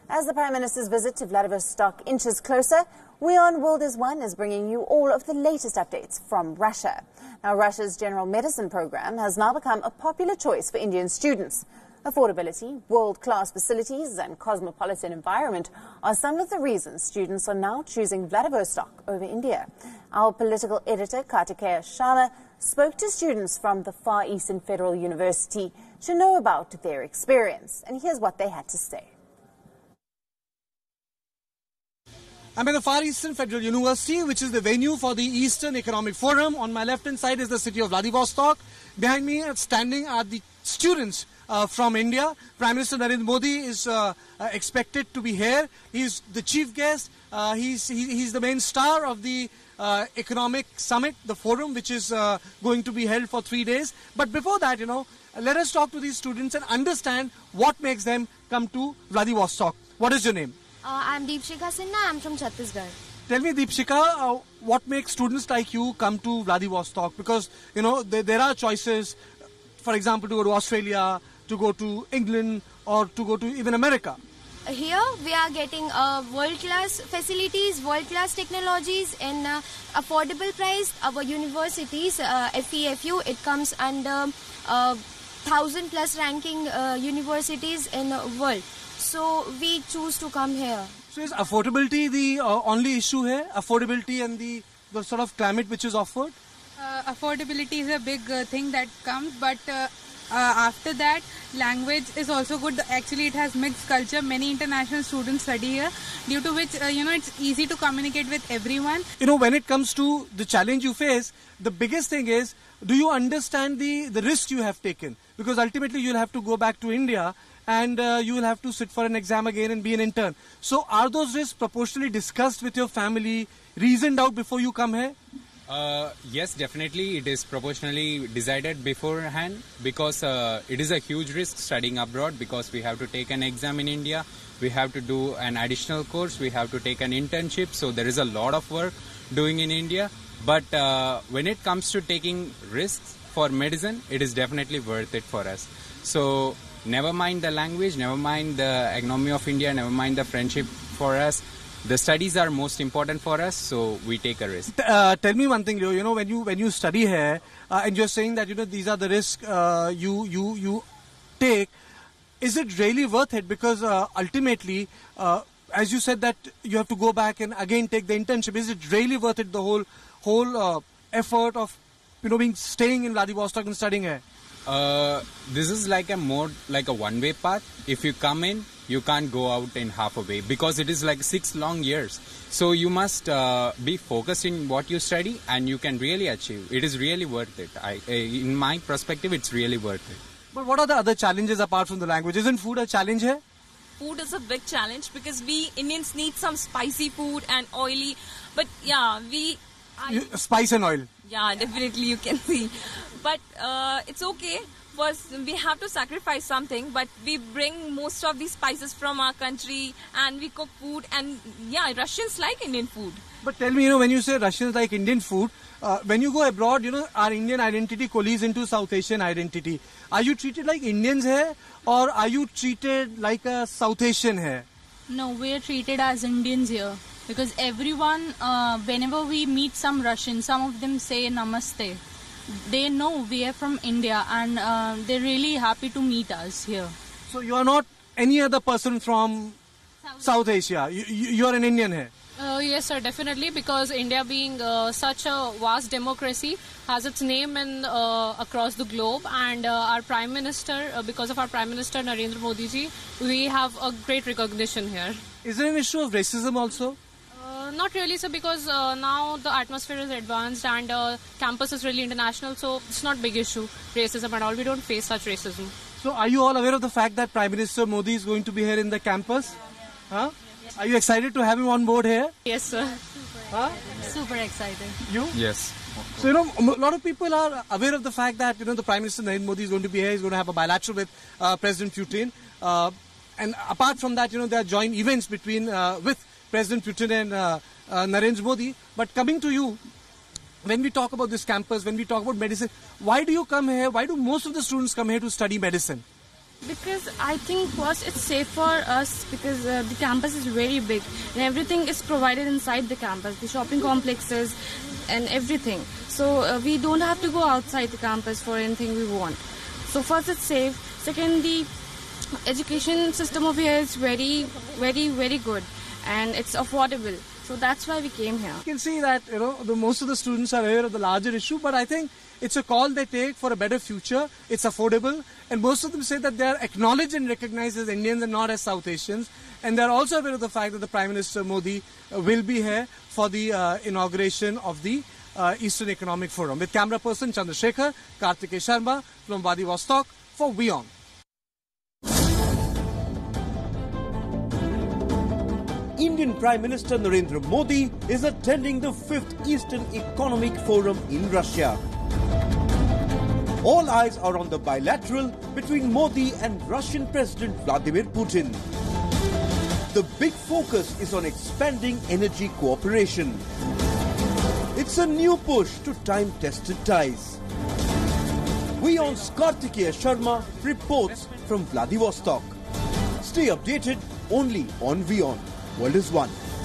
As the Prime Minister's visit to Vladivostok inches closer, WION World is One is bringing you all of the latest updates from Russia. Now, Russia's general medicine program has now become a popular choice for Indian students. Affordability, world-class facilities and cosmopolitan environment are some of the reasons students are now choosing Vladivostok over India. Our political editor, Kartikeya Sharma, spoke to students from the Far Eastern Federal University to know about their experience. And here's what they had to say. I'm at the Far Eastern Federal University, which is the venue for the Eastern Economic Forum. On my left-hand side is the city of Vladivostok. Behind me, standing are the students from India. Prime Minister Narendra Modi is expected to be here. He's the chief guest. He's the main star of the economic summit, the forum, which is going to be held for 3 days. But before that, let us talk to these students and understand what makes them come to Vladivostok. What is your name? I'm Deepshika Sinha. I'm from Chhattisgarh. Tell me, Deepshika, what makes students like you come to Vladivostok? Because, there are choices, for example, to go to Australia, to go to England, or to go to even America. Here we are getting world-class facilities, world-class technologies in affordable price. Our universities, FEFU, it comes under 1,000+ ranking universities in the world. So we choose to come here. So is affordability the only issue here? Affordability and the sort of climate which is offered? Affordability is a big thing that comes, but after that, language is also good. Actually, it has mixed culture. Many international students study here, due to which, it's easy to communicate with everyone. When it comes to the challenge you face, the biggest thing is, do you understand the risk you have taken? Because ultimately, you'll have to go back to India and you will have to sit for an exam again and be an intern. So are those risks proportionally discussed with your family, reasoned out before you come here? Yes, definitely it is proportionally decided beforehand, because it is a huge risk studying abroad, because we have to take an exam in India, we have to do an additional course, we have to take an internship, so there is a lot of work doing in India. But when it comes to taking risks for medicine, it is definitely worth it for us. So never mind the language, never mind the economy of India, never mind the friendship for us. The studies are most important for us, so we take a risk. Tell me one thing, Leo. When you study here, and you're saying that these are the risks you take, is it really worth it? Because ultimately, as you said that you have to go back and again take the internship, is it really worth it? The whole effort of staying in Vladivostok and studying here. This is more like a one-way path. If you come in, you can't go out in half a way, because it is like 6 long years. So you must be focused in what you study, and you can really achieve. It is really worth it. In my perspective, it's really worth it. But what are the other challenges apart from the language? Isn't food a challenge here? Food is a big challenge, because we Indians need some spicy food and oily. But yeah, spice and oil. Yeah, definitely you can see. But it's okay. First, we have to sacrifice something, but we bring most of these spices from our country and we cook food, and yeah, Russians like Indian food. But tell me, when you say Russians like Indian food, when you go abroad, our Indian identity coalesces into South Asian identity. Are you treated like Indians here, or are you treated like a South Asian here? No, we are treated as Indians here, because everyone, whenever we meet some Russians, some of them say Namaste. They know we are from India, and they're really happy to meet us here. So you are not any other person from South Asia. You are an Indian here. Yes, sir, definitely, because India being such a vast democracy has its name across the globe, and our Prime Minister, because of our Prime Minister Narendra Modi ji, we have a great recognition here. Is there an issue of racism also? Not really, sir, because now the atmosphere is advanced and campus is really international, so it's not a big issue, racism and all. We don't face such racism. So are you all aware of the fact that Prime Minister Modi is going to be here in the campus? Huh? Are you excited to have him on board here? Yes, sir. Super excited. You? Yes. So, a lot of people are aware of the fact that, the Prime Minister Narendra Modi is going to be here. He's going to have a bilateral with President Putin. And apart from that, there are joint events between with President Putin and Narendra Modi. But coming to you, when we talk about this campus, when we talk about medicine, why do you come here? Why do most of the students come here to study medicine? Because I think first it's safe for us because the campus is very big and everything is provided inside the campus, the shopping complexes and everything. So we don't have to go outside the campus for anything we want. So first it's safe. Second, the education system over here is very, very, very good and it's affordable. So that's why we came here. You can see that most of the students are aware of the larger issue, but I think it's a call they take for a better future. It's affordable, and most of them say that they are acknowledged and recognized as Indians and not as South Asians. And they're also aware of the fact that the Prime Minister Modi will be here for the inauguration of the Eastern Economic Forum. With camera person Chandrasekhar, Kartikeya Sharma from Vladivostok for WION. Indian Prime Minister Narendra Modi is attending the 5th Eastern Economic Forum in Russia. All eyes are on the bilateral between Modi and Russian President Vladimir Putin. The big focus is on expanding energy cooperation. It's a new push to time-tested ties. WION's Kartikeya Sharma reports from Vladivostok. Stay updated only on WION. World is One.